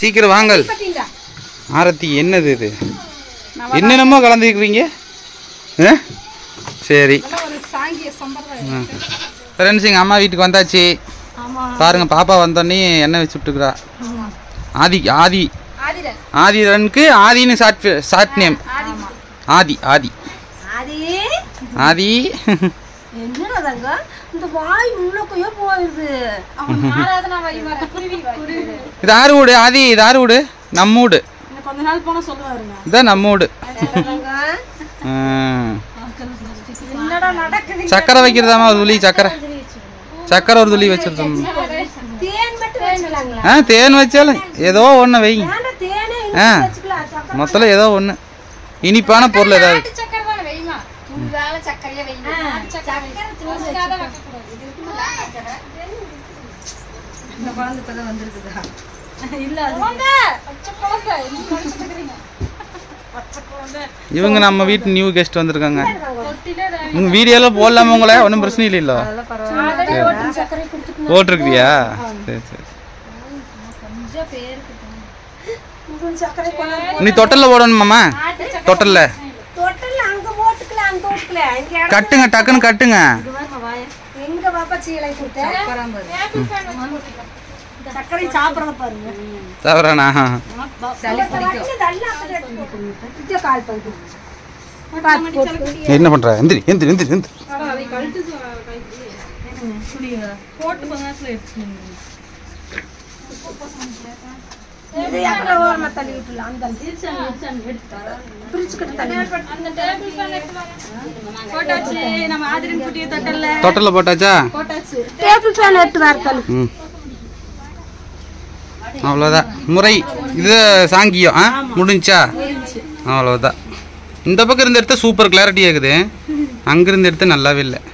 சீக்கிரம் வாங்கல். ஆரத்தி என்னது இது? என்னென்னமோ கலந்துக்கிறீங்க. சரி ஃப்ரெண்ட்ஸ், எங்கள் அம்மா வீட்டுக்கு வந்தாச்சு. பாருங்க, பாப்பா வந்தோடனே எண்ணெய் வச்சு விட்டுக்கிறா. ஆதிரனுக்கு ஆதின்னு ஷார்ட் நேம். ஆதி ஆதி ஆதி. இது ஆறு வீடு ஆதி, இது ஆறு வீடு, நம்ம வீடு. இதான் நம்ம வீடு. சக்கரை வைக்கிறதாமா ஒரு துளி சக்கரை, சக்கரை ஒரு துளி வச்சிருந்தோம். தேன் வச்சாலும் ஏதோ ஒன்று வைங்க. மொத்தம் ஏதோ ஒன்று இனிப்பான பொருள் ஏதாவது. இவங்க நம்ம வீட்டு நியூ கெஸ்ட் வந்திருக்காங்க. உங்க வீடியோலாம் போடலாமா? உங்களை ஒன்றும் பிரச்சனை இல்லைல்ல? போட்டிருக்கியா? சரி சரி. நீ தொட்டல்ல போடணுமாம்மா? தொட்டல்ல கட்டுங்க, டக்குன்னு கட்டுங்க. சாப்பிட்றானா? என்ன பண்ற? எந்திரி எந்திரி எந்திரி எந்திரி. தொட்டல்ல போட்டாச்சா? அவ்வளோதான் முறை. இது சாங்கியம் முடிஞ்சா? அவ்வளோதான். இந்த பக்கம் இருந்து எடுத்தால் சூப்பர் கிளாரிட்டியாக இருக்குது, அங்கிருந்து எடுத்து நல்லாவே இல்லை.